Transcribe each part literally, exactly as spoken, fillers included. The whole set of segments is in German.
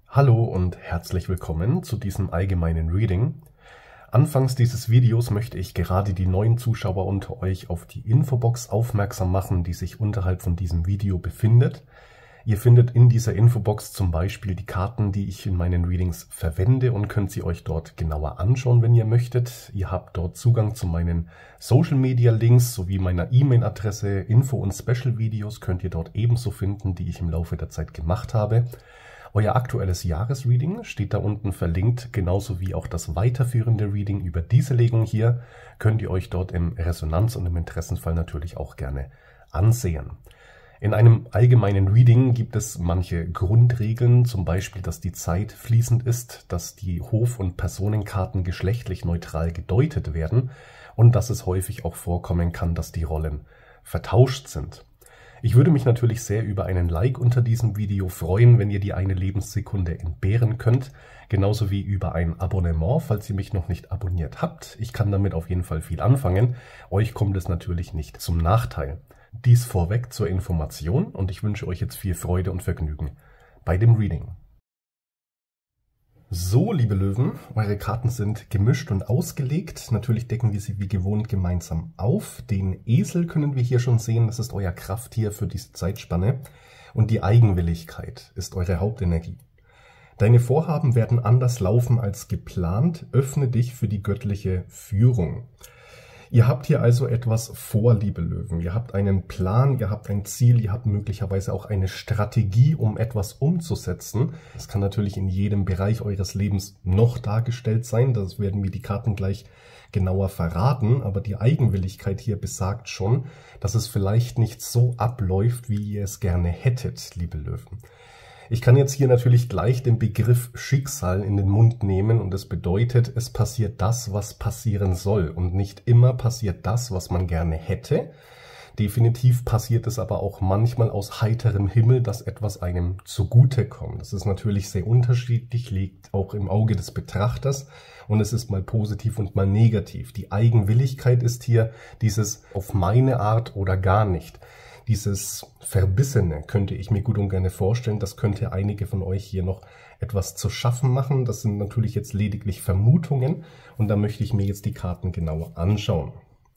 Hallo und herzlich willkommen zu diesem allgemeinen Reading. Anfangs dieses Videos möchte ich gerade die neuen Zuschauer unter euch auf die Infobox aufmerksam machen, die sich unterhalb von diesem Video befindet. Ihr findet in dieser Infobox zum Beispiel die Karten, die ich in meinen Readings verwende und könnt sie euch dort genauer anschauen, wenn ihr möchtet. Ihr habt dort Zugang zu meinen Social Media Links sowie meiner E-Mail-Adresse. Info- und Special-Videos könnt ihr dort ebenso finden, die ich im Laufe der Zeit gemacht habe. Euer aktuelles Jahresreading steht da unten verlinkt, genauso wie auch das weiterführende Reading über diese Legung hier, könnt ihr euch dort im Resonanz- und im Interessenfall natürlich auch gerne ansehen. In einem allgemeinen Reading gibt es manche Grundregeln, zum Beispiel, dass die Zeit fließend ist, dass die Hof- und Personenkarten geschlechtlich neutral gedeutet werden und dass es häufig auch vorkommen kann, dass die Rollen vertauscht sind. Ich würde mich natürlich sehr über einen Like unter diesem Video freuen, wenn ihr die eine Lebenssekunde entbehren könnt, genauso wie über ein Abonnement, falls ihr mich noch nicht abonniert habt. Ich kann damit auf jeden Fall viel anfangen. Euch kommt es natürlich nicht zum Nachteil. Dies vorweg zur Information und ich wünsche euch jetzt viel Freude und Vergnügen bei dem Reading. So, liebe Löwen, eure Karten sind gemischt und ausgelegt. Natürlich decken wir sie wie gewohnt gemeinsam auf. Den Esel können wir hier schon sehen, das ist euer Krafttier für diese Zeitspanne. Und die Eigenwilligkeit ist eure Hauptenergie. Deine Vorhaben werden anders laufen als geplant. Öffne dich für die göttliche Führung. Ihr habt hier also etwas vor, liebe Löwen. Ihr habt einen Plan, ihr habt ein Ziel, ihr habt möglicherweise auch eine Strategie, um etwas umzusetzen. Das kann natürlich in jedem Bereich eures Lebens noch dargestellt sein. Das werden mir die Karten gleich genauer verraten. Aber die Eigenwilligkeit hier besagt schon, dass es vielleicht nicht so abläuft, wie ihr es gerne hättet, liebe Löwen. Ich kann jetzt hier natürlich gleich den Begriff Schicksal in den Mund nehmen und es bedeutet, es passiert das, was passieren soll und nicht immer passiert das, was man gerne hätte. Definitiv passiert es aber auch manchmal aus heiterem Himmel, dass etwas einem zugutekommt. Das ist natürlich sehr unterschiedlich, liegt auch im Auge des Betrachters und es ist mal positiv und mal negativ. Die Eigenwilligkeit ist hier dieses auf meine Art oder gar nicht. Dieses Verbissene könnte ich mir gut und gerne vorstellen, das könnte einige von euch hier noch etwas zu schaffen machen. Das sind natürlich jetzt lediglich Vermutungen und da möchte ich mir jetzt die Karten genauer anschauen.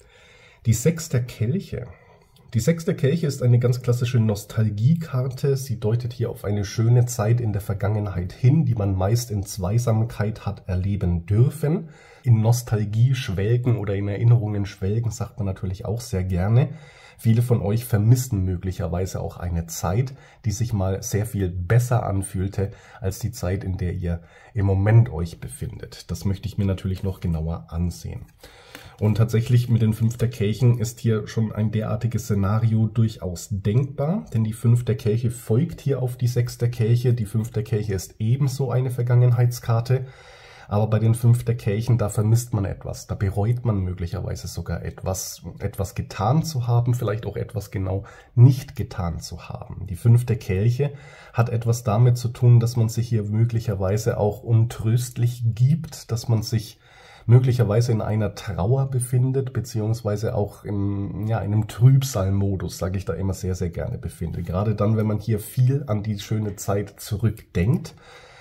Die Sechs der Kelche. Die Sechs der Kelche ist eine ganz klassische Nostalgiekarte. Sie deutet hier auf eine schöne Zeit in der Vergangenheit hin, die man meist in Zweisamkeit hat erleben dürfen. In Nostalgie schwelgen oder in Erinnerungen schwelgen, sagt man natürlich auch sehr gerne. Viele von euch vermissen möglicherweise auch eine Zeit, die sich mal sehr viel besser anfühlte als die Zeit, in der ihr im Moment euch befindet. Das möchte ich mir natürlich noch genauer ansehen. Und tatsächlich mit den Fünf der Kelchen ist hier schon ein derartiges Szenario durchaus denkbar, denn die Fünf der Kelche folgt hier auf die Sechs der Kelche. Die Fünf der Kelche ist ebenso eine Vergangenheitskarte. Aber bei den Fünf der Kelchen, da vermisst man etwas, da bereut man möglicherweise sogar etwas, etwas getan zu haben, vielleicht auch etwas genau nicht getan zu haben. Die Fünf der Kelche hat etwas damit zu tun, dass man sich hier möglicherweise auch untröstlich gibt, dass man sich möglicherweise in einer Trauer befindet, beziehungsweise auch in ja, einem Trübsalmodus, sage ich da immer sehr, sehr gerne befindet. Gerade dann, wenn man hier viel an die schöne Zeit zurückdenkt,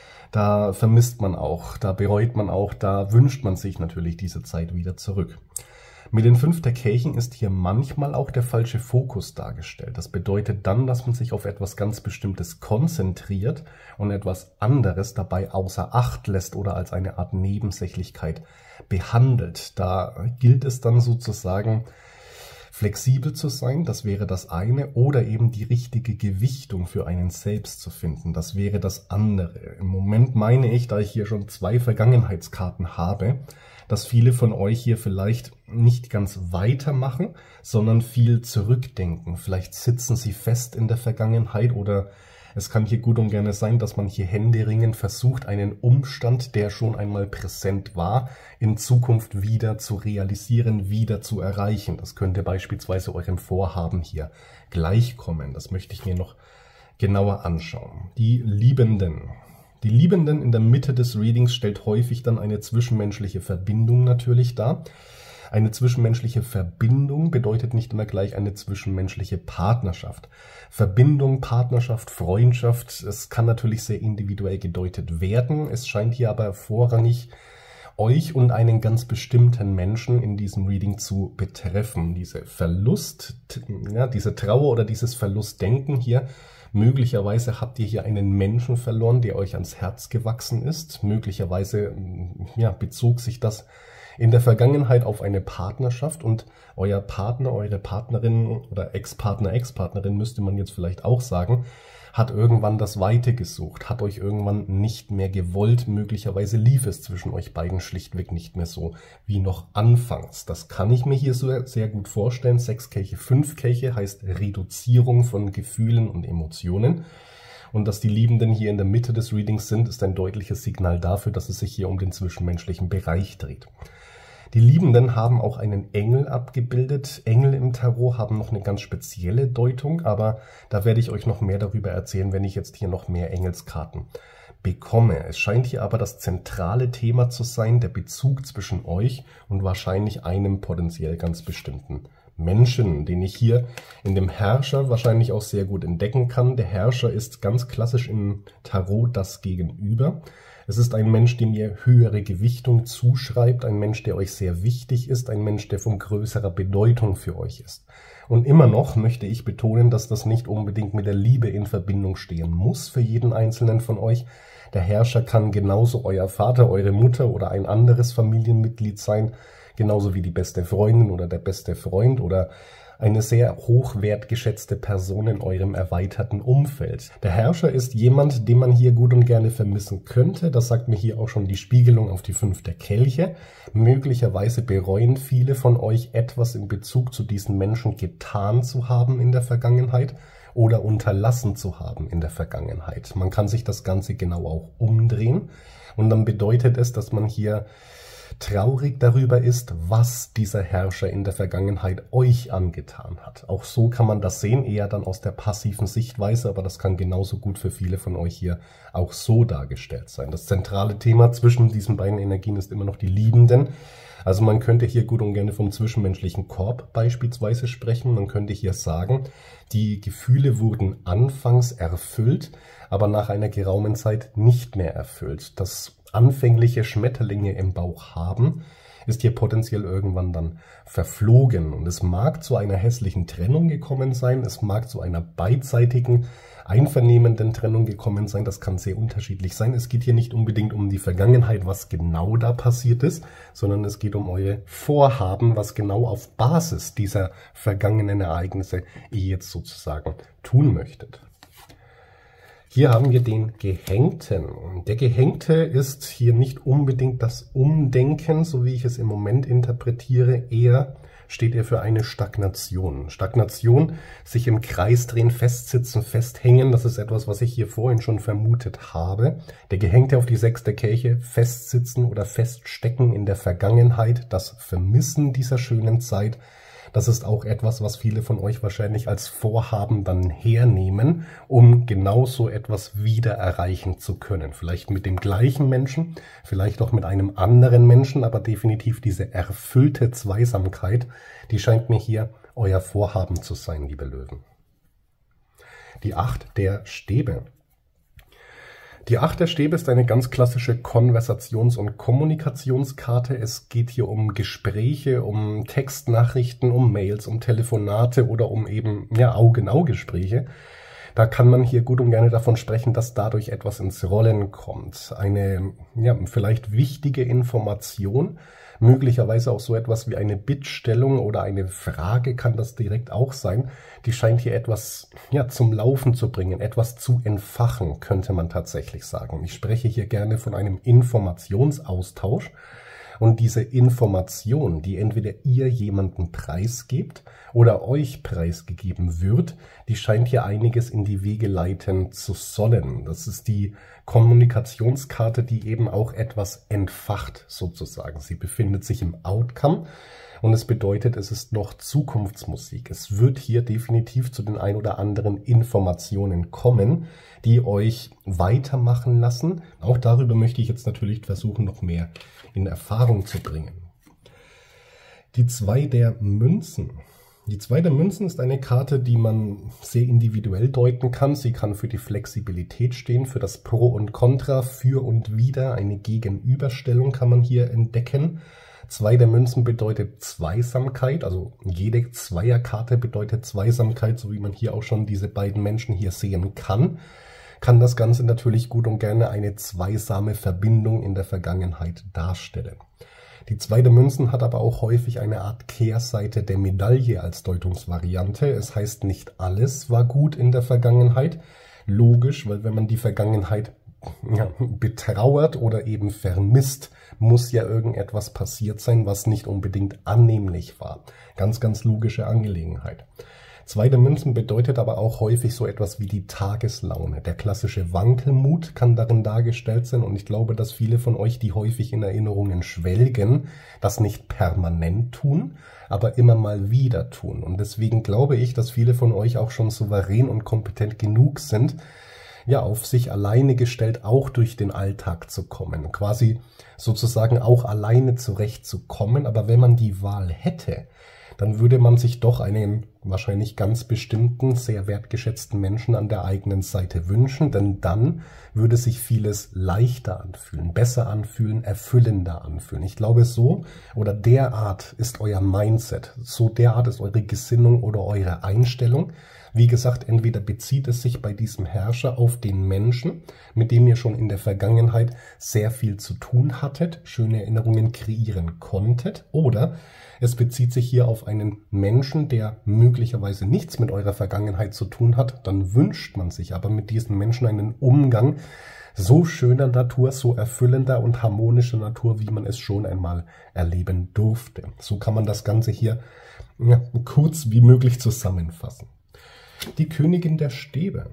da vermisst man auch, da bereut man auch, da wünscht man sich natürlich diese Zeit wieder zurück. Mit den Fünf der Kelchen ist hier manchmal auch der falsche Fokus dargestellt. Das bedeutet dann, dass man sich auf etwas ganz Bestimmtes konzentriert und etwas anderes dabei außer Acht lässt oder als eine Art Nebensächlichkeit behandelt. Da gilt es dann sozusagen, flexibel zu sein, das wäre das eine, oder eben die richtige Gewichtung für einen selbst zu finden, das wäre das andere. Im Moment meine ich, da ich hier schon zwei Vergangenheitskarten habe, dass viele von euch hier vielleicht nicht ganz weitermachen, sondern viel zurückdenken. Vielleicht sitzen sie fest in der Vergangenheit oder es kann hier gut und gerne sein, dass man hier händeringend versucht, einen Umstand, der schon einmal präsent war, in Zukunft wieder zu realisieren, wieder zu erreichen. Das könnte beispielsweise eurem Vorhaben hier gleichkommen. Das möchte ich mir noch genauer anschauen. Die Liebenden. Die Liebenden in der Mitte des Readings stellt häufig dann eine zwischenmenschliche Verbindung natürlich dar. Eine zwischenmenschliche Verbindung bedeutet nicht immer gleich eine zwischenmenschliche Partnerschaft. Verbindung, Partnerschaft, Freundschaft, es kann natürlich sehr individuell gedeutet werden. Es scheint hier aber vorrangig euch und einen ganz bestimmten Menschen in diesem Reading zu betreffen. Diese Verlust, ja, diese Trauer oder dieses Verlustdenken hier. Möglicherweise habt ihr hier einen Menschen verloren, der euch ans Herz gewachsen ist. Möglicherweise ja, bezog sich das in der Vergangenheit auf eine Partnerschaft und euer Partner, eure Partnerin oder Ex-Partner, Ex-Partnerin müsste man jetzt vielleicht auch sagen, hat irgendwann das Weite gesucht, hat euch irgendwann nicht mehr gewollt. Möglicherweise lief es zwischen euch beiden schlichtweg nicht mehr so wie noch anfangs. Das kann ich mir hier so sehr gut vorstellen. Sechs Kelche, fünf Kelche heißt Reduzierung von Gefühlen und Emotionen. Und dass die Liebenden hier in der Mitte des Readings sind, ist ein deutliches Signal dafür, dass es sich hier um den zwischenmenschlichen Bereich dreht. Die Liebenden haben auch einen Engel abgebildet. Engel im Tarot haben noch eine ganz spezielle Deutung, aber da werde ich euch noch mehr darüber erzählen, wenn ich jetzt hier noch mehr Engelskarten bekomme. Es scheint hier aber das zentrale Thema zu sein, der Bezug zwischen euch und wahrscheinlich einem potenziell ganz bestimmten Menschen, den ich hier in dem Herrscher wahrscheinlich auch sehr gut entdecken kann. Der Herrscher ist ganz klassisch im Tarot das Gegenüber. Es ist ein Mensch, dem ihr höhere Gewichtung zuschreibt, ein Mensch, der euch sehr wichtig ist, ein Mensch, der von größerer Bedeutung für euch ist. Und immer noch möchte ich betonen, dass das nicht unbedingt mit der Liebe in Verbindung stehen muss für jeden Einzelnen von euch. Der Herrscher kann genauso euer Vater, eure Mutter oder ein anderes Familienmitglied sein, genauso wie die beste Freundin oder der beste Freund oder eine sehr hochwertgeschätzte Person in eurem erweiterten Umfeld. Der Herrscher ist jemand, den man hier gut und gerne vermissen könnte. Das sagt mir hier auch schon die Spiegelung auf die fünf der Kelche. Möglicherweise bereuen viele von euch etwas in Bezug zu diesen Menschen getan zu haben in der Vergangenheit oder unterlassen zu haben in der Vergangenheit. Man kann sich das Ganze genau auch umdrehen und dann bedeutet es, dass man hier traurig darüber ist, was dieser Herrscher in der Vergangenheit euch angetan hat. Auch so kann man das sehen, eher dann aus der passiven Sichtweise, aber das kann genauso gut für viele von euch hier auch so dargestellt sein. Das zentrale Thema zwischen diesen beiden Energien ist immer noch die Liebenden. Also man könnte hier gut und gerne vom zwischenmenschlichen Korb beispielsweise sprechen. Man könnte hier sagen, die Gefühle wurden anfangs erfüllt, aber nach einer geraumen Zeit nicht mehr erfüllt. Das anfängliche Schmetterlinge im Bauch haben, ist hier potenziell irgendwann dann verflogen. Und es mag zu einer hässlichen Trennung gekommen sein, es mag zu einer beidseitigen, einvernehmenden Trennung gekommen sein. Das kann sehr unterschiedlich sein. Es geht hier nicht unbedingt um die Vergangenheit, was genau da passiert ist, sondern es geht um eure Vorhaben, was genau auf Basis dieser vergangenen Ereignisse ihr jetzt sozusagen tun möchtet. Hier haben wir den Gehängten. Der Gehängte ist hier nicht unbedingt das Umdenken, so wie ich es im Moment interpretiere. Eher steht er für eine Stagnation. Stagnation, sich im Kreis drehen, festsitzen, festhängen, das ist etwas, was ich hier vorhin schon vermutet habe. Der Gehängte auf die sechste Kelche, festsitzen oder feststecken in der Vergangenheit, das Vermissen dieser schönen Zeit. Das ist auch etwas, was viele von euch wahrscheinlich als Vorhaben dann hernehmen, um genau so etwas wieder erreichen zu können. Vielleicht mit dem gleichen Menschen, vielleicht auch mit einem anderen Menschen, aber definitiv diese erfüllte Zweisamkeit, die scheint mir hier euer Vorhaben zu sein, liebe Löwen. Die Acht der Stäbe. Die Acht der Stäbe ist eine ganz klassische Konversations- und Kommunikationskarte. Es geht hier um Gespräche, um Textnachrichten, um Mails, um Telefonate oder um eben ja Auge-in-Auge-Gespräche. Da kann man hier gut und gerne davon sprechen, dass dadurch etwas ins Rollen kommt. Eine ja vielleicht wichtige Information, möglicherweise auch so etwas wie eine Bittstellung oder eine Frage kann das direkt auch sein. Die scheint hier etwas ja zum Laufen zu bringen, etwas zu entfachen, könnte man tatsächlich sagen. Ich spreche hier gerne von einem Informationsaustausch. Und diese Information, die entweder ihr jemanden preisgebt oder euch preisgegeben wird, die scheint hier einiges in die Wege leiten zu sollen. Das ist die Kommunikationskarte, die eben auch etwas entfacht sozusagen. Sie befindet sich im Outcome und es bedeutet, es ist noch Zukunftsmusik. Es wird hier definitiv zu den ein oder anderen Informationen kommen, die euch weitermachen lassen. Auch darüber möchte ich jetzt natürlich versuchen, noch mehr in Erfahrung zu bringen. Die zwei der Münzen. Die zwei der Münzen ist eine Karte, die man sehr individuell deuten kann. Sie kann für die Flexibilität stehen, für das Pro und Contra, für und wider. Eine Gegenüberstellung kann man hier entdecken. Zwei der Münzen bedeutet Zweisamkeit, also jede Zweierkarte bedeutet Zweisamkeit, so wie man hier auch schon diese beiden Menschen hier sehen kann. Kann das Ganze natürlich gut und gerne eine zweisame Verbindung in der Vergangenheit darstellen. Die zwei der Münzen hat aber auch häufig eine Art Kehrseite der Medaille als Deutungsvariante. Es heißt, nicht alles war gut in der Vergangenheit. Logisch, weil wenn man die Vergangenheit ja, betrauert oder eben vermisst, muss ja irgendetwas passiert sein, was nicht unbedingt annehmlich war. Ganz, ganz logische Angelegenheit. Zwei der Münzen bedeutet aber auch häufig so etwas wie die Tageslaune. Der klassische Wankelmut kann darin dargestellt sein und ich glaube, dass viele von euch, die häufig in Erinnerungen schwelgen, das nicht permanent tun, aber immer mal wieder tun. Und deswegen glaube ich, dass viele von euch auch schon souverän und kompetent genug sind, ja, auf sich alleine gestellt auch durch den Alltag zu kommen. Quasi sozusagen auch alleine zurechtzukommen. Aber wenn man die Wahl hätte, dann würde man sich doch einen wahrscheinlich ganz bestimmten, sehr wertgeschätzten Menschen an der eigenen Seite wünschen, denn dann würde sich vieles leichter anfühlen, besser anfühlen, erfüllender anfühlen. Ich glaube, so oder derart ist euer Mindset, so derart ist eure Gesinnung oder eure Einstellung. Wie gesagt, entweder bezieht es sich bei diesem Herrscher auf den Menschen, mit dem ihr schon in der Vergangenheit sehr viel zu tun hattet, schöne Erinnerungen kreieren konntet, oder es bezieht sich hier auf einen Menschen, der möglicherweise nichts mit eurer Vergangenheit zu tun hat. Dann wünscht man sich aber mit diesem Menschen einen Umgang so schöner Natur, so erfüllender und harmonischer Natur, wie man es schon einmal erleben durfte. So kann man das Ganze hier ja, kurz wie möglich zusammenfassen. Die Königin der Stäbe.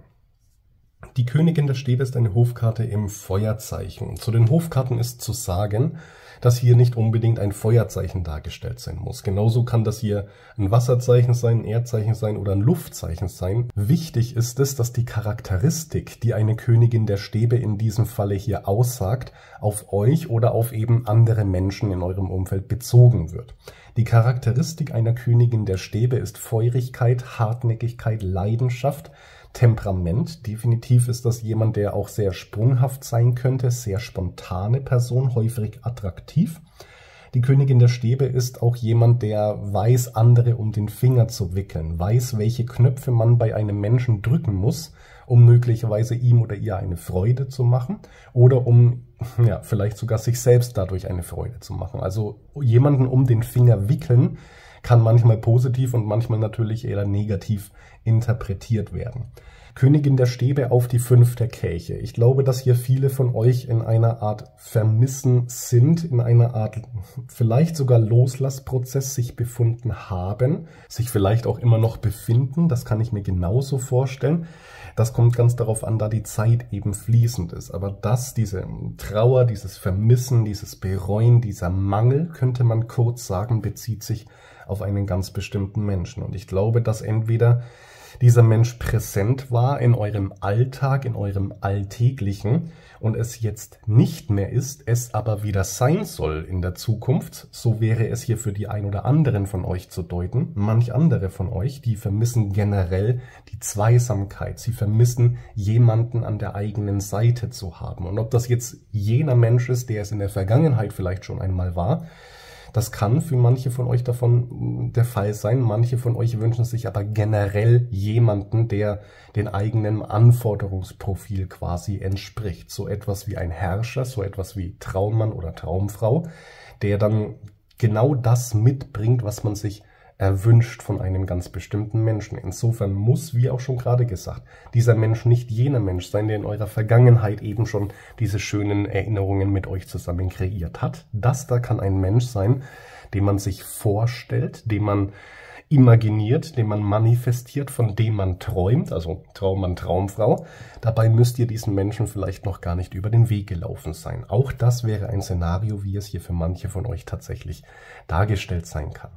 Die Königin der Stäbe ist eine Hofkarte im Feuerzeichen. Zu den Hofkarten ist zu sagen, dass hier nicht unbedingt ein Feuerzeichen dargestellt sein muss. Genauso kann das hier ein Wasserzeichen sein, ein Erdzeichen sein oder ein Luftzeichen sein. Wichtig ist es, dass die Charakteristik, die eine Königin der Stäbe in diesem Falle hier aussagt, auf euch oder auf eben andere Menschen in eurem Umfeld bezogen wird. Die Charakteristik einer Königin der Stäbe ist Feurigkeit, Hartnäckigkeit, Leidenschaft, Temperament. Definitiv ist das jemand, der auch sehr sprunghaft sein könnte, sehr spontane Person, häufig attraktiv. Die Königin der Stäbe ist auch jemand, der weiß, andere um den Finger zu wickeln, weiß, welche Knöpfe man bei einem Menschen drücken muss, um möglicherweise ihm oder ihr eine Freude zu machen oder um ja, vielleicht sogar sich selbst dadurch eine Freude zu machen. Also jemanden um den Finger wickeln kann manchmal positiv und manchmal natürlich eher negativ interpretiert werden. Königin der Stäbe auf die fünf der Kelche. Ich glaube, dass hier viele von euch in einer Art Vermissen sind, in einer Art vielleicht sogar Loslassprozess sich befunden haben, sich vielleicht auch immer noch befinden. Das kann ich mir genauso vorstellen. Das kommt ganz darauf an, da die Zeit eben fließend ist. Aber das, diese Trauer, dieses Vermissen, dieses Bereuen, dieser Mangel, könnte man kurz sagen, bezieht sich auf einen ganz bestimmten Menschen. Und ich glaube, dass entweder dieser Mensch präsent war in eurem Alltag, in eurem Alltäglichen und es jetzt nicht mehr ist, es aber wieder sein soll in der Zukunft. So wäre es hier für die ein oder anderen von euch zu deuten. Manch andere von euch, die vermissen generell die Zweisamkeit. Sie vermissen, jemanden an der eigenen Seite zu haben. Und ob das jetzt jener Mensch ist, der es in der Vergangenheit vielleicht schon einmal war, das kann für manche von euch davon der Fall sein. Manche von euch wünschen sich aber generell jemanden, der den eigenen Anforderungsprofil quasi entspricht. So etwas wie ein Herrscher, so etwas wie Traummann oder Traumfrau, der dann genau das mitbringt, was man sich erwünscht von einem ganz bestimmten Menschen. Insofern muss, wie auch schon gerade gesagt, dieser Mensch nicht jener Mensch sein, der in eurer Vergangenheit eben schon diese schönen Erinnerungen mit euch zusammen kreiert hat. Das da kann ein Mensch sein, den man sich vorstellt, den man imaginiert, den man manifestiert, von dem man träumt, also Traummann, Traumfrau. Dabei müsst ihr diesen Menschen vielleicht noch gar nicht über den Weg gelaufen sein. Auch das wäre ein Szenario, wie es hier für manche von euch tatsächlich dargestellt sein kann.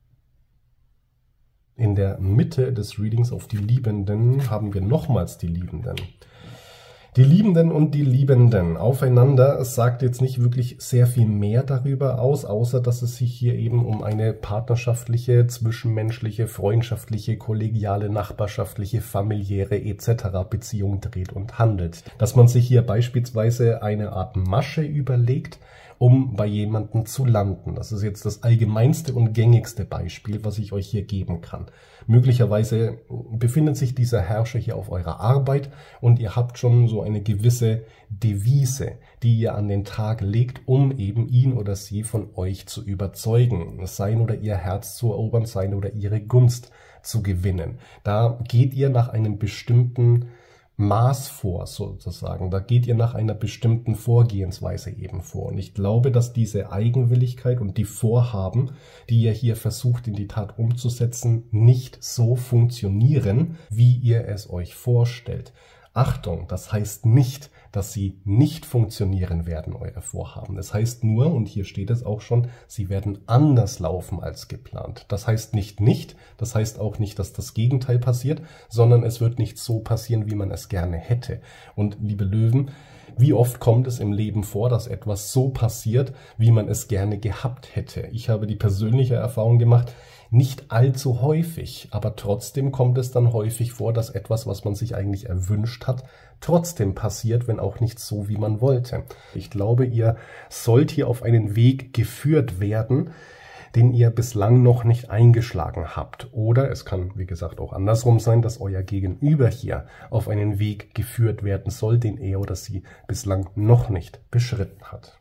In der Mitte des Readings auf die Liebenden haben wir nochmals die Liebenden. Die Liebenden und die Liebenden aufeinander, es sagt jetzt nicht wirklich sehr viel mehr darüber aus, außer dass es sich hier eben um eine partnerschaftliche, zwischenmenschliche, freundschaftliche, kollegiale, nachbarschaftliche, familiäre et cetera Beziehung dreht und handelt. Dass man sich hier beispielsweise eine Art Masche überlegt, um bei jemandem zu landen. Das ist jetzt das allgemeinste und gängigste Beispiel, was ich euch hier geben kann. Möglicherweise befindet sich dieser Herrscher hier auf eurer Arbeit und ihr habt schon so eine gewisse Devise, die ihr an den Tag legt, um eben ihn oder sie von euch zu überzeugen, sein oder ihr Herz zu erobern, sein oder ihre Gunst zu gewinnen. Da geht ihr nach einem bestimmten Maß vor, sozusagen. Da geht ihr nach einer bestimmten Vorgehensweise eben vor. Und ich glaube, dass diese Eigenwilligkeit und die Vorhaben, die ihr hier versucht in die Tat umzusetzen, nicht so funktionieren, wie ihr es euch vorstellt. Achtung, das heißt nicht, dass sie nicht funktionieren werden, eure Vorhaben. Das heißt nur, und hier steht es auch schon, sie werden anders laufen als geplant. Das heißt nicht nicht, das heißt auch nicht, dass das Gegenteil passiert, sondern es wird nicht so passieren, wie man es gerne hätte. Und liebe Löwen, wie oft kommt es im Leben vor, dass etwas so passiert, wie man es gerne gehabt hätte? Ich habe die persönliche Erfahrung gemacht, nicht allzu häufig, aber trotzdem kommt es dann häufig vor, dass etwas, was man sich eigentlich erwünscht hat, trotzdem passiert, wenn auch nicht so, wie man wollte. Ich glaube, ihr sollt hier auf einen Weg geführt werden, den ihr bislang noch nicht eingeschlagen habt. Oder es kann, wie gesagt, auch andersrum sein, dass euer Gegenüber hier auf einen Weg geführt werden soll, den er oder sie bislang noch nicht beschritten hat.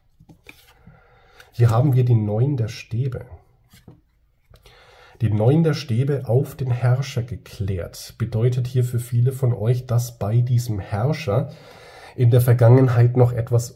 Hier haben wir die Neun der Stäbe. Die Neun der Stäbe auf den Herrscher geklärt bedeutet hier für viele von euch, dass bei diesem Herrscher in der Vergangenheit noch etwas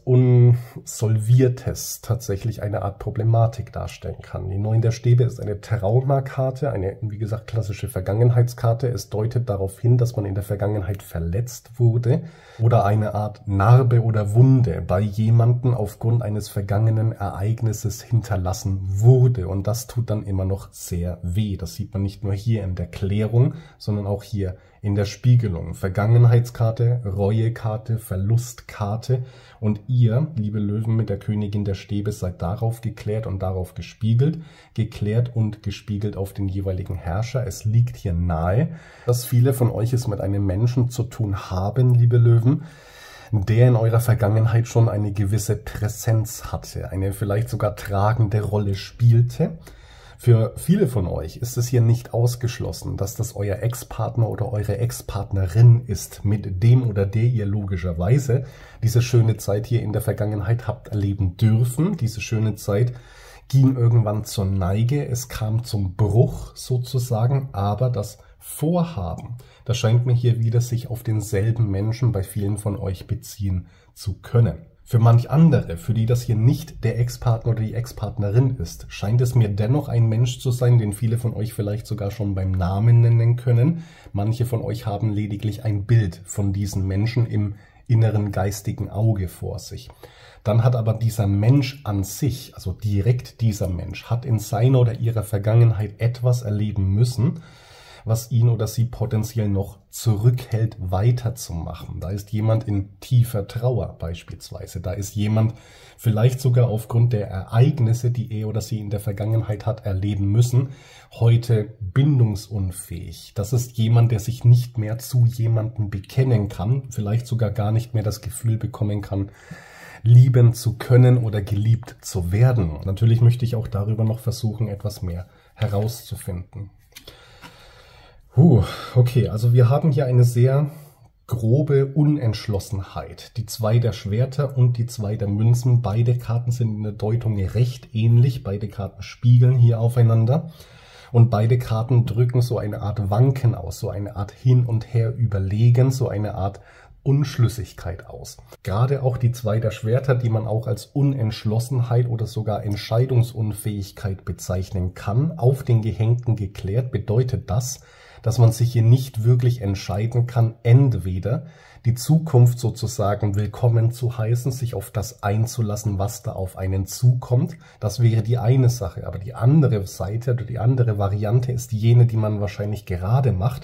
Unsolviertes tatsächlich eine Art Problematik darstellen kann. Die Neun der Stäbe ist eine Traumakarte, eine, wie gesagt, klassische Vergangenheitskarte. Es deutet darauf hin, dass man in der Vergangenheit verletzt wurde oder eine Art Narbe oder Wunde bei jemandem aufgrund eines vergangenen Ereignisses hinterlassen wurde. Und das tut dann immer noch sehr weh. Das sieht man nicht nur hier in der Klärung, sondern auch hier in der Spiegelung. Vergangenheitskarte, Reuekarte, Verlustkarte. Und ihr, liebe Löwen mit der Königin der Stäbe, seid darauf geklärt und darauf gespiegelt, geklärt und gespiegelt auf den jeweiligen Herrscher. Es liegt hier nahe, dass viele von euch es mit einem Menschen zu tun haben, liebe Löwen, der in eurer Vergangenheit schon eine gewisse Präsenz hatte, eine vielleicht sogar tragende Rolle spielte. Für viele von euch ist es hier nicht ausgeschlossen, dass das euer Ex-Partner oder eure Ex-Partnerin ist, mit dem oder der ihr logischerweise diese schöne Zeit hier in der Vergangenheit habt erleben dürfen. Diese schöne Zeit ging irgendwann zur Neige, es kam zum Bruch sozusagen, aber das Vorhaben, das scheint mir hier wieder sich auf denselben Menschen bei vielen von euch beziehen zu können. Für manch andere, für die das hier nicht der Ex-Partner oder die Ex-Partnerin ist, scheint es mir dennoch ein Mensch zu sein, den viele von euch vielleicht sogar schon beim Namen nennen können. Manche von euch haben lediglich ein Bild von diesen Menschen im inneren geistigen Auge vor sich. Dann hat aber dieser Mensch an sich, also direkt dieser Mensch, hat in seiner oder ihrer Vergangenheit etwas erleben müssen, was ihn oder sie potenziell noch zurückhält, weiterzumachen. Da ist jemand in tiefer Trauer beispielsweise. Da ist jemand vielleicht sogar aufgrund der Ereignisse, die er oder sie in der Vergangenheit hat erleben müssen, heute bindungsunfähig. Das ist jemand, der sich nicht mehr zu jemandem bekennen kann, vielleicht sogar gar nicht mehr das Gefühl bekommen kann, lieben zu können oder geliebt zu werden. Natürlich möchte ich auch darüber noch versuchen, etwas mehr herauszufinden. Huh, okay, also wir haben hier eine sehr grobe Unentschlossenheit. Die zwei der Schwerter und die zwei der Münzen, beide Karten sind in der Deutung recht ähnlich, beide Karten spiegeln hier aufeinander und beide Karten drücken so eine Art Wanken aus, so eine Art Hin und Her überlegen, so eine Art Unschlüssigkeit aus. Gerade auch die zwei der Schwerter, die man auch als Unentschlossenheit oder sogar Entscheidungsunfähigkeit bezeichnen kann, auf den Gehängten geklärt, bedeutet das, dass man sich hier nicht wirklich entscheiden kann, entweder die Zukunft sozusagen willkommen zu heißen, sich auf das einzulassen, was da auf einen zukommt. Das wäre die eine Sache, aber die andere Seite oder die andere Variante ist jene, die man wahrscheinlich gerade macht,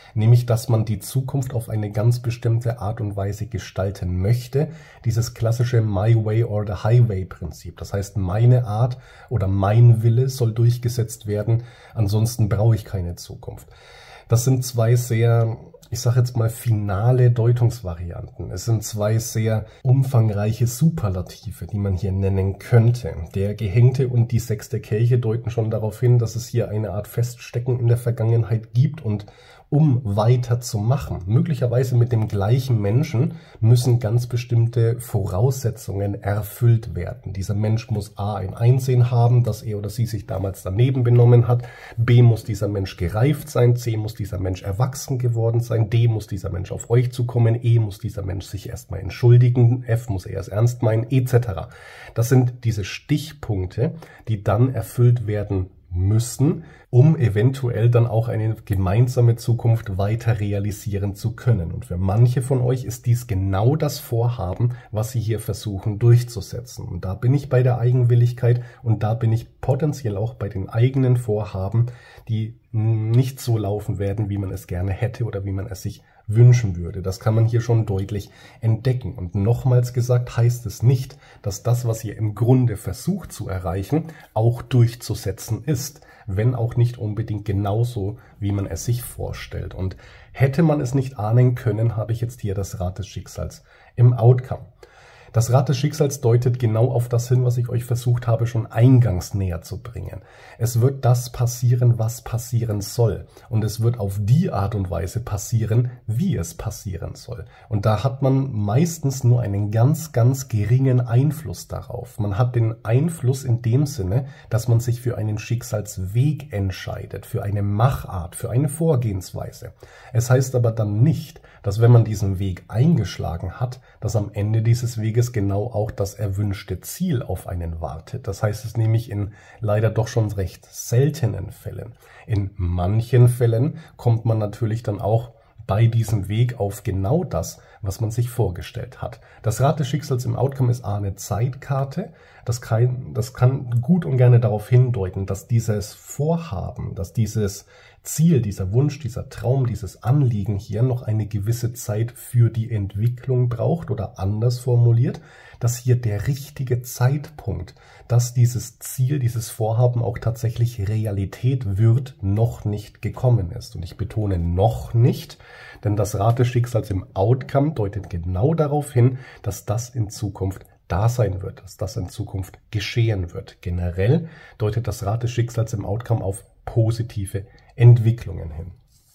nämlich dass man die Zukunft auf eine ganz bestimmte Art und Weise gestalten möchte. Dieses klassische My Way or the Highway Prinzip. Das heißt, meine Art oder mein Wille soll durchgesetzt werden, ansonsten brauche ich keine Zukunft. Das sind zwei sehr, ich sage jetzt mal, finale Deutungsvarianten. Es sind zwei sehr umfangreiche Superlative, die man hier nennen könnte. Der Gehängte und die sechste Kelche deuten schon darauf hin, dass es hier eine Art Feststecken in der Vergangenheit gibt und um weiter zu machen, möglicherweise mit dem gleichen Menschen, müssen ganz bestimmte Voraussetzungen erfüllt werden. Dieser Mensch muss A, ein Einsehen haben, dass er oder sie sich damals daneben benommen hat, B, muss dieser Mensch gereift sein, C, muss dieser Mensch erwachsen geworden sein, D, muss dieser Mensch auf euch zukommen, E, muss dieser Mensch sich erstmal entschuldigen, F, muss er es ernst meinen, et cetera. Das sind diese Stichpunkte, die dann erfüllt werden müssen, um eventuell dann auch eine gemeinsame Zukunft weiter realisieren zu können. Und für manche von euch ist dies genau das Vorhaben, was sie hier versuchen durchzusetzen. Und da bin ich bei der Eigenwilligkeit und da bin ich potenziell auch bei den eigenen Vorhaben, die nicht so laufen werden, wie man es gerne hätte oder wie man es sich wünschen würde. Das kann man hier schon deutlich entdecken. Und nochmals gesagt, heißt es nicht, dass das, was ihr im Grunde versucht zu erreichen, auch durchzusetzen ist, wenn auch nicht unbedingt genauso, wie man es sich vorstellt. Und hätte man es nicht ahnen können, habe ich jetzt hier das Rad des Schicksals im Outcome. Das Rad des Schicksals deutet genau auf das hin, was ich euch versucht habe, schon eingangs näher zu bringen. Es wird das passieren, was passieren soll. Und es wird auf die Art und Weise passieren, wie es passieren soll. Und da hat man meistens nur einen ganz, ganz geringen Einfluss darauf. Man hat den Einfluss in dem Sinne, dass man sich für einen Schicksalsweg entscheidet, für eine Machart, für eine Vorgehensweise. Es heißt aber dann nicht, dass wenn man diesen Weg eingeschlagen hat, dass am Ende dieses Weges genau auch das erwünschte Ziel auf einen wartet. Das heißt es nämlich in leider doch schon recht seltenen Fällen. In manchen Fällen kommt man natürlich dann auch bei diesem Weg auf genau das, was man sich vorgestellt hat. Das Rad des Schicksals im Outcome ist eine Zeitkarte. Das kann, das kann gut und gerne darauf hindeuten, dass dieses Vorhaben, dass dieses Ziel, dieser Wunsch, dieser Traum, dieses Anliegen hier noch eine gewisse Zeit für die Entwicklung braucht oder anders formuliert, dass hier der richtige Zeitpunkt, dass dieses Ziel, dieses Vorhaben auch tatsächlich Realität wird, noch nicht gekommen ist. Und ich betone noch nicht, denn das Rad des Schicksals im Outcome deutet genau darauf hin, dass das in Zukunft da sein wird, dass das in Zukunft geschehen wird. Generell deutet das Rad des Schicksals im Outcome auf positive Entwicklungen hin.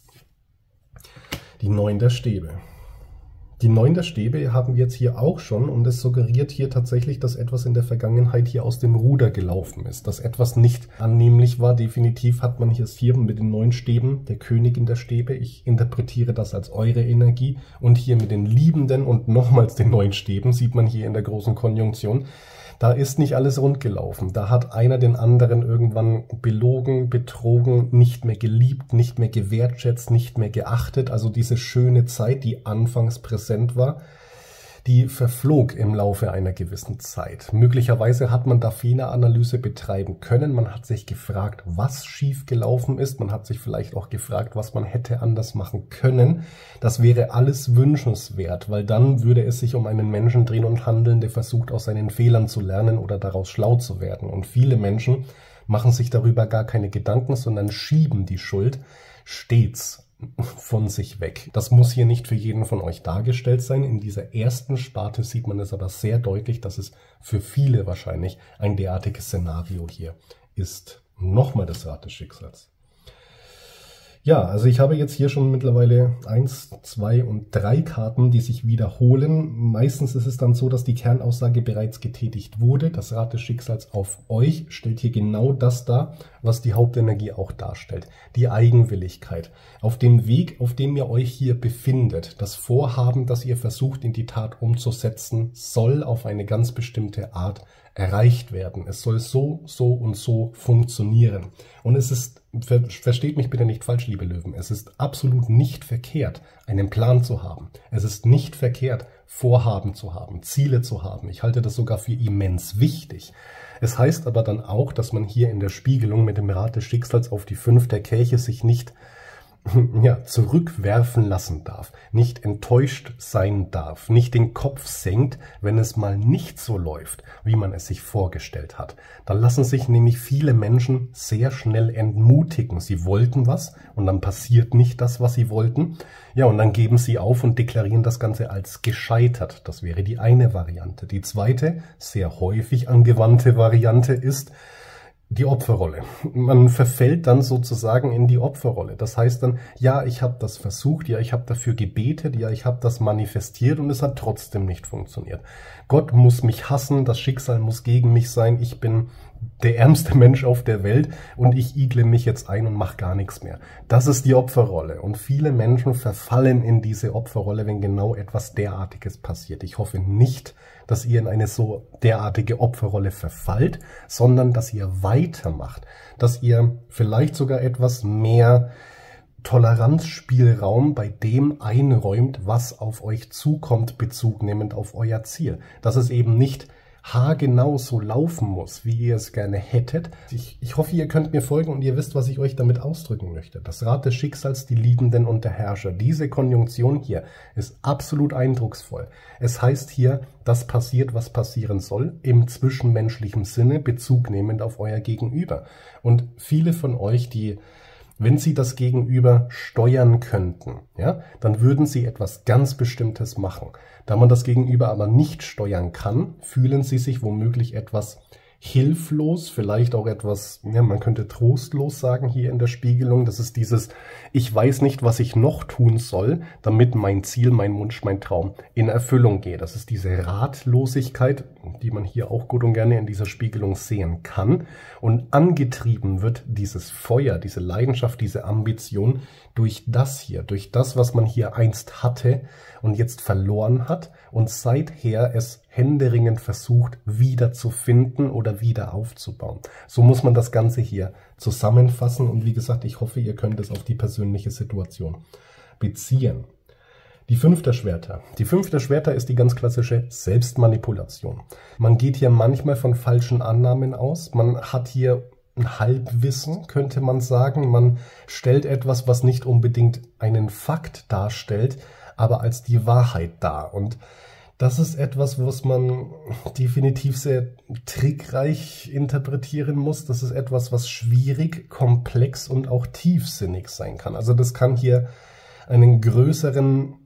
Die Neun der Stäbe. Die Neun der Stäbe haben wir jetzt hier auch schon und es suggeriert hier tatsächlich, dass etwas in der Vergangenheit hier aus dem Ruder gelaufen ist, dass etwas nicht annehmlich war. Definitiv hat man hier hier mit den neun Stäben, der Königin der Stäbe. Ich interpretiere das als eure Energie und hier mit den Liebenden und nochmals den neun Stäben sieht man hier in der großen Konjunktion. Da ist nicht alles rund gelaufen. Da hat einer den anderen irgendwann belogen, betrogen, nicht mehr geliebt, nicht mehr gewertschätzt, nicht mehr geachtet. Also diese schöne Zeit, die anfangs präsent war, die verflog im Laufe einer gewissen Zeit. Möglicherweise hat man da Fehleranalyse betreiben können. Man hat sich gefragt, was schief gelaufen ist. Man hat sich vielleicht auch gefragt, was man hätte anders machen können. Das wäre alles wünschenswert, weil dann würde es sich um einen Menschen drehen und handeln, der versucht, aus seinen Fehlern zu lernen oder daraus schlau zu werden. Und viele Menschen machen sich darüber gar keine Gedanken, sondern schieben die Schuld stets von sich weg. Das muss hier nicht für jeden von euch dargestellt sein. In dieser ersten Sparte sieht man es aber sehr deutlich, dass es für viele wahrscheinlich ein derartiges Szenario hier ist. Nochmal das Rad des Schicksals. Ja, also ich habe jetzt hier schon mittlerweile eins, zwei und drei Karten, die sich wiederholen. Meistens ist es dann so, dass die Kernaussage bereits getätigt wurde. Das Rad des Schicksals auf euch stellt hier genau das dar, was die Hauptenergie auch darstellt. Die Eigenwilligkeit. Auf dem Weg, auf dem ihr euch hier befindet, das Vorhaben, das ihr versucht in die Tat umzusetzen, soll auf eine ganz bestimmte Art erreicht werden. Es soll so, so und so funktionieren. Und es ist, ver, versteht mich bitte nicht falsch, liebe Löwen, es ist absolut nicht verkehrt, einen Plan zu haben. Es ist nicht verkehrt, Vorhaben zu haben, Ziele zu haben. Ich halte das sogar für immens wichtig. Es heißt aber dann auch, dass man hier in der Spiegelung mit dem Rad des Schicksals auf die fünf der Kelche sich nicht ja, zurückwerfen lassen darf, nicht enttäuscht sein darf, nicht den Kopf senkt, wenn es mal nicht so läuft, wie man es sich vorgestellt hat. Dann lassen sich nämlich viele Menschen sehr schnell entmutigen. Sie wollten was und dann passiert nicht das, was sie wollten. Ja, und dann geben sie auf und deklarieren das Ganze als gescheitert. Das wäre die eine Variante. Die zweite, sehr häufig angewandte Variante ist die Opferrolle. Man verfällt dann sozusagen in die Opferrolle. Das heißt dann, ja, ich habe das versucht, ja, ich habe dafür gebetet, ja, ich habe das manifestiert und es hat trotzdem nicht funktioniert. Gott muss mich hassen, das Schicksal muss gegen mich sein, ich bin der ärmste Mensch auf der Welt und ich igle mich jetzt ein und mache gar nichts mehr. Das ist die Opferrolle und viele Menschen verfallen in diese Opferrolle, wenn genau etwas derartiges passiert. Ich hoffe nicht, dass ihr in eine so derartige Opferrolle verfallt, sondern dass ihr weitermacht, dass ihr vielleicht sogar etwas mehr Toleranzspielraum bei dem einräumt, was auf euch zukommt, Bezug nehmend auf euer Ziel. Dass es eben nicht haargenau so laufen muss, wie ihr es gerne hättet. Ich, ich hoffe, ihr könnt mir folgen und ihr wisst, was ich euch damit ausdrücken möchte. Das Rad des Schicksals, die Liebenden und der Herrscher. Diese Konjunktion hier ist absolut eindrucksvoll. Es heißt hier, das passiert, was passieren soll, im zwischenmenschlichen Sinne, Bezug nehmend auf euer Gegenüber. Und viele von euch, die, wenn sie das Gegenüber steuern könnten, ja, dann würden sie etwas ganz Bestimmtes machen. Da man das Gegenüber aber nicht steuern kann, fühlen sie sich womöglich etwas hilflos, vielleicht auch etwas, ja, man könnte trostlos sagen hier in der Spiegelung. Das ist dieses, ich weiß nicht, was ich noch tun soll, damit mein Ziel, mein Wunsch, mein Traum in Erfüllung geht. Das ist diese Ratlosigkeit, die man hier auch gut und gerne in dieser Spiegelung sehen kann. Und angetrieben wird dieses Feuer, diese Leidenschaft, diese Ambition durch das hier, durch das, was man hier einst hatte und jetzt verloren hat und seither es händeringend versucht, wieder zu finden oder wieder aufzubauen. So muss man das Ganze hier zusammenfassen und wie gesagt, ich hoffe, ihr könnt es auf die persönliche Situation beziehen. Die fünf der Schwerter. Die fünf der Schwerter ist die ganz klassische Selbstmanipulation. Man geht hier manchmal von falschen Annahmen aus. Man hat hier ein Halbwissen, könnte man sagen. Man stellt etwas, was nicht unbedingt einen Fakt darstellt, aber als die Wahrheit dar. Und das ist etwas, was man definitiv sehr trickreich interpretieren muss. Das ist etwas, was schwierig, komplex und auch tiefsinnig sein kann. Also das kann hier einen größeren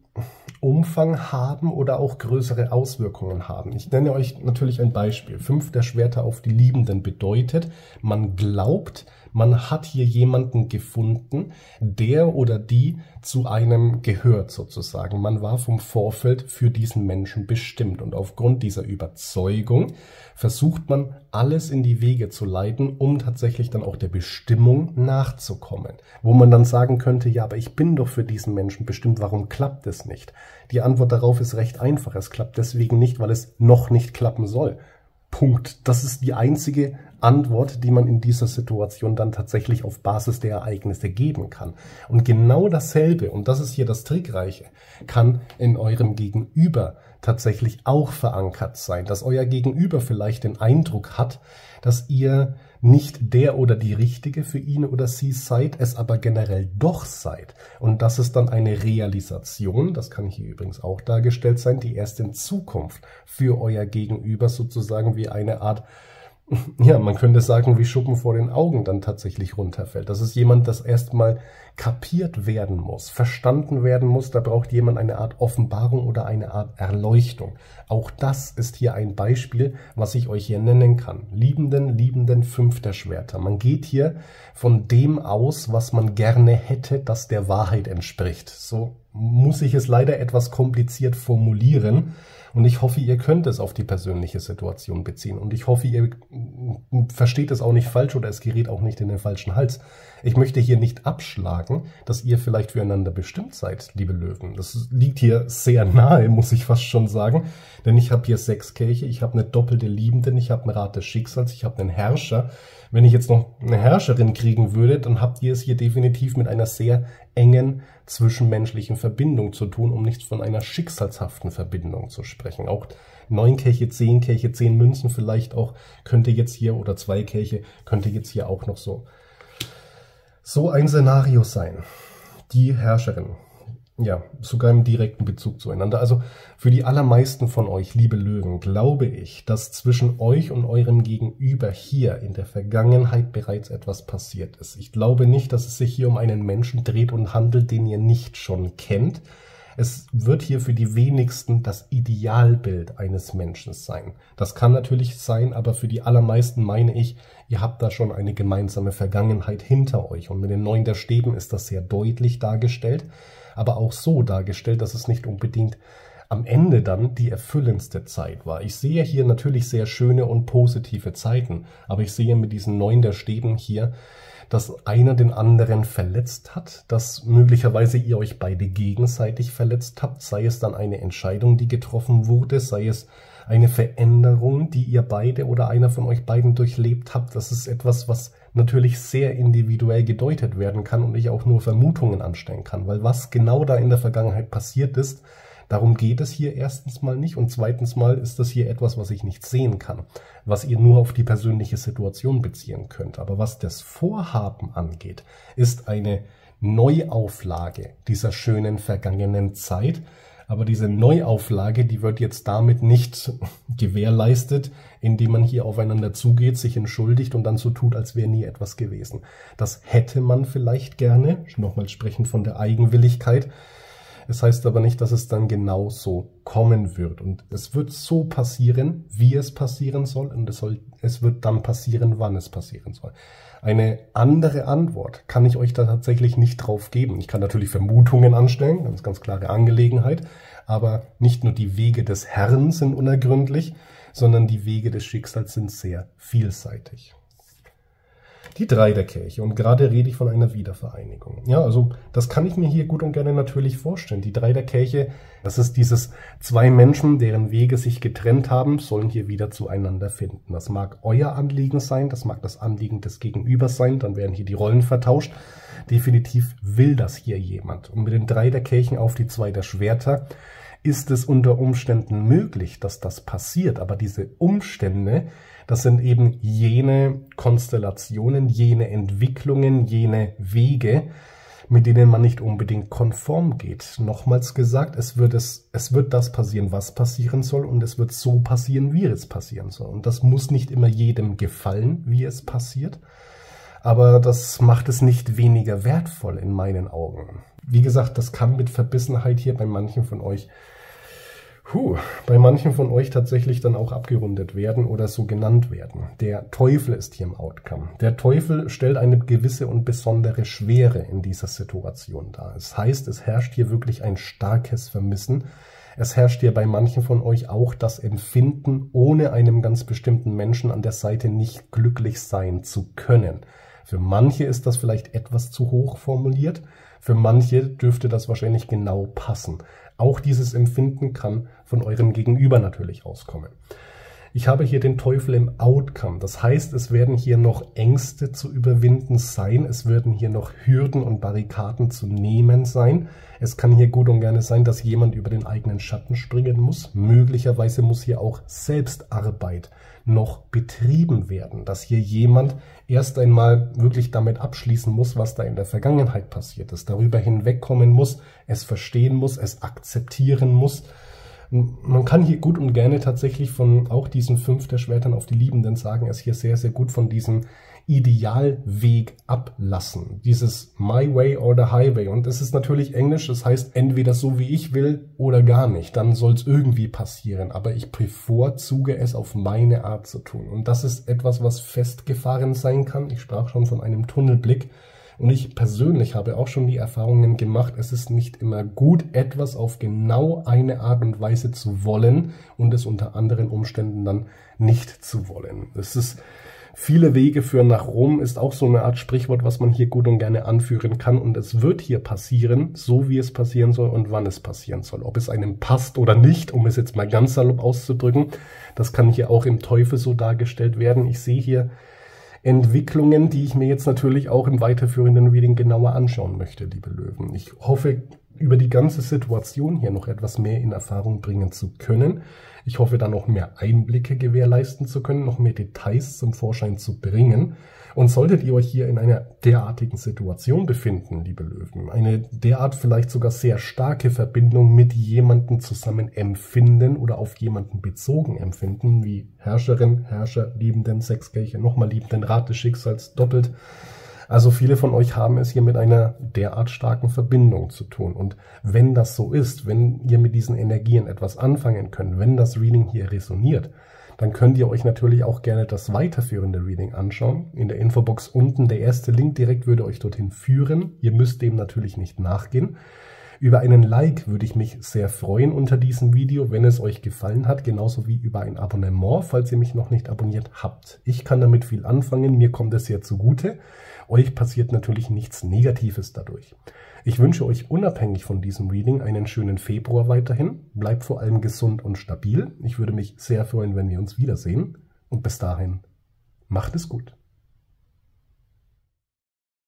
Umfang haben oder auch größere Auswirkungen haben. Ich nenne euch natürlich ein Beispiel. Fünf der Schwerter auf die Liebenden bedeutet, man glaubt, man hat hier jemanden gefunden, der oder die zu einem gehört sozusagen. Man war vom Vorfeld für diesen Menschen bestimmt und aufgrund dieser Überzeugung versucht man, alles in die Wege zu leiten, um tatsächlich dann auch der Bestimmung nachzukommen. Wo man dann sagen könnte, ja, aber ich bin doch für diesen Menschen bestimmt, warum klappt es nicht? Die Antwort darauf ist recht einfach. Es klappt deswegen nicht, weil es noch nicht klappen soll. Punkt. Das ist die einzige Antwort, die man in dieser Situation dann tatsächlich auf Basis der Ereignisse geben kann. Und genau dasselbe, und das ist hier das Trickreiche, kann in eurem Gegenüber tatsächlich auch verankert sein, dass euer Gegenüber vielleicht den Eindruck hat, dass ihr nicht der oder die Richtige für ihn oder sie seid, es aber generell doch seid. Und das ist dann eine Realisation, das kann hier übrigens auch dargestellt sein, die erst in Zukunft für euer Gegenüber sozusagen wie eine Art, ja, man könnte sagen, wie Schuppen vor den Augen dann tatsächlich runterfällt. Das ist jemand, das erstmal kapiert werden muss, verstanden werden muss. Da braucht jemand eine Art Offenbarung oder eine Art Erleuchtung. Auch das ist hier ein Beispiel, was ich euch hier nennen kann. Liebenden, Liebenden, fünf der Schwerter. Man geht hier von dem aus, was man gerne hätte, das der Wahrheit entspricht. So muss ich es leider etwas kompliziert formulieren. Und ich hoffe, ihr könnt es auf die persönliche Situation beziehen. Und ich hoffe, ihr versteht es auch nicht falsch oder es gerät auch nicht in den falschen Hals. Ich möchte hier nicht abschlagen, dass ihr vielleicht füreinander bestimmt seid, liebe Löwen. Das liegt hier sehr nahe, muss ich fast schon sagen. Denn ich habe hier sechs Kelche, ich habe eine doppelte Liebenden, ich habe ein Rad des Schicksals, ich habe einen Herrscher. Wenn ich jetzt noch eine Herrscherin kriegen würde, dann habt ihr es hier definitiv mit einer sehr engen zwischenmenschlichen Verbindung zu tun, um nicht von einer schicksalshaften Verbindung zu sprechen. Auch neun Kelche, zehn Kelche, zehn Münzen vielleicht auch, könnte jetzt hier, oder zwei Kelche, könnte jetzt hier auch noch so, so ein Szenario sein. die Herrscherin. Ja, sogar im direkten Bezug zueinander. Also für die allermeisten von euch, liebe Löwen, glaube ich, dass zwischen euch und eurem Gegenüber hier in der Vergangenheit bereits etwas passiert ist. Ich glaube nicht, dass es sich hier um einen Menschen dreht und handelt, den ihr nicht schon kennt. Es wird hier für die wenigsten das Idealbild eines Menschen sein. Das kann natürlich sein, aber für die allermeisten meine ich, ihr habt da schon eine gemeinsame Vergangenheit hinter euch. Und mit den Neun der Stäben ist das sehr deutlich dargestellt, aber auch so dargestellt, dass es nicht unbedingt am Ende dann die erfüllendste Zeit war. Ich sehe hier natürlich sehr schöne und positive Zeiten, aber ich sehe mit diesen Neun der Stäben hier, dass einer den anderen verletzt hat, dass möglicherweise ihr euch beide gegenseitig verletzt habt, sei es dann eine Entscheidung, die getroffen wurde, sei es eine Veränderung, die ihr beide oder einer von euch beiden durchlebt habt. Das ist etwas, was natürlich sehr individuell gedeutet werden kann und ich auch nur Vermutungen anstellen kann, weil was genau da in der Vergangenheit passiert ist, darum geht es hier erstens mal nicht und zweitens mal ist das hier etwas, was ich nicht sehen kann, was ihr nur auf die persönliche Situation beziehen könnt. Aber was das Vorhaben angeht, ist eine Neuauflage dieser schönen vergangenen Zeit. Aber diese Neuauflage, die wird jetzt damit nicht gewährleistet, indem man hier aufeinander zugeht, sich entschuldigt und dann so tut, als wäre nie etwas gewesen. Das hätte man vielleicht gerne, nochmal sprechend von der Eigenwilligkeit. Es heißt aber nicht, dass es dann genau so kommen wird. Und es wird so passieren, wie es passieren soll. Und es, soll, es wird dann passieren, wann es passieren soll. Eine andere Antwort kann ich euch da tatsächlich nicht drauf geben. Ich kann natürlich Vermutungen anstellen, ganz, ganz klare Angelegenheit. Aber nicht nur die Wege des Herrn sind unergründlich, sondern die Wege des Schicksals sind sehr vielseitig. Die drei der Kelche, und gerade rede ich von einer Wiedervereinigung. Ja, also das kann ich mir hier gut und gerne natürlich vorstellen. Die drei der Kelche, das ist dieses zwei Menschen, deren Wege sich getrennt haben, sollen hier wieder zueinander finden. Das mag euer Anliegen sein, das mag das Anliegen des Gegenübers sein, dann werden hier die Rollen vertauscht. Definitiv will das hier jemand. Und mit den drei der Kelchen auf die zwei der Schwerter ist es unter Umständen möglich, dass das passiert. Aber diese Umstände, das sind eben jene Konstellationen, jene Entwicklungen, jene Wege, mit denen man nicht unbedingt konform geht. Nochmals gesagt, es wird, es, es wird das passieren, was passieren soll, und es wird so passieren, wie es passieren soll. Und das muss nicht immer jedem gefallen, wie es passiert, aber das macht es nicht weniger wertvoll in meinen Augen. Wie gesagt, das kann mit Verbissenheit hier bei manchen von euch Puh, bei manchen von euch tatsächlich dann auch abgerundet werden oder so genannt werden. Der Teufel ist hier im Outcome. Der Teufel stellt eine gewisse und besondere Schwere in dieser Situation dar. Es heißt, es herrscht hier wirklich ein starkes Vermissen. Es herrscht hier bei manchen von euch auch das Empfinden, ohne einem ganz bestimmten Menschen an der Seite nicht glücklich sein zu können. Für manche ist das vielleicht etwas zu hoch formuliert. Für manche dürfte das wahrscheinlich genau passen. Auch dieses Empfinden kann von eurem Gegenüber natürlich auskommen. Ich habe hier den Teufel im Outcome. Das heißt, es werden hier noch Ängste zu überwinden sein. Es werden hier noch Hürden und Barrikaden zu nehmen sein. Es kann hier gut und gerne sein, dass jemand über den eigenen Schatten springen muss. Möglicherweise muss hier auch Selbstarbeit noch betrieben werden, dass hier jemand erst einmal wirklich damit abschließen muss, was da in der Vergangenheit passiert ist, darüber hinwegkommen muss, es verstehen muss, es akzeptieren muss. Man kann hier gut und gerne tatsächlich von auch diesen fünf der Schwertern auf die Liebenden sagen, es hier sehr, sehr gut von diesem Idealweg ablassen. Dieses My Way or the Highway. Und es ist natürlich Englisch, das heißt entweder so wie ich will oder gar nicht. Dann soll es irgendwie passieren. Aber ich bevorzuge es auf meine Art zu tun. Und das ist etwas, was festgefahren sein kann. Ich sprach schon von einem Tunnelblick. Und ich persönlich habe auch schon die Erfahrungen gemacht, es ist nicht immer gut, etwas auf genau eine Art und Weise zu wollen und es unter anderen Umständen dann nicht zu wollen. Es ist Viele Wege führen nach Rom ist auch so eine Art Sprichwort, was man hier gut und gerne anführen kann. Und es wird hier passieren, so wie es passieren soll und wann es passieren soll. Ob es einem passt oder nicht, um es jetzt mal ganz salopp auszudrücken, das kann hier auch im Teufel so dargestellt werden. Ich sehe hier Entwicklungen, die ich mir jetzt natürlich auch im weiterführenden Reading genauer anschauen möchte, liebe Löwen. Ich hoffe, über die ganze Situation hier noch etwas mehr in Erfahrung bringen zu können. Ich hoffe, da noch mehr Einblicke gewährleisten zu können, noch mehr Details zum Vorschein zu bringen. Und solltet ihr euch hier in einer derartigen Situation befinden, liebe Löwen, eine derart vielleicht sogar sehr starke Verbindung mit jemandem zusammen empfinden oder auf jemanden bezogen empfinden, wie Herrscherin, Herrscher, Liebenden, Sechskirche, nochmal Liebenden, Rat des Schicksals, doppelt. Also viele von euch haben es hier mit einer derart starken Verbindung zu tun. Und wenn das so ist, wenn ihr mit diesen Energien etwas anfangen könnt, wenn das Reading hier resoniert, dann könnt ihr euch natürlich auch gerne das weiterführende Reading anschauen. In der Infobox unten der erste Link direkt würde euch dorthin führen. Ihr müsst dem natürlich nicht nachgehen. Über einen Like würde ich mich sehr freuen unter diesem Video, wenn es euch gefallen hat, genauso wie über ein Abonnement, falls ihr mich noch nicht abonniert habt. Ich kann damit viel anfangen, mir kommt es sehr zugute. Euch passiert natürlich nichts Negatives dadurch. Ich wünsche euch unabhängig von diesem Reading einen schönen Februar weiterhin. Bleibt vor allem gesund und stabil. Ich würde mich sehr freuen, wenn wir uns wiedersehen. Und bis dahin, macht es gut.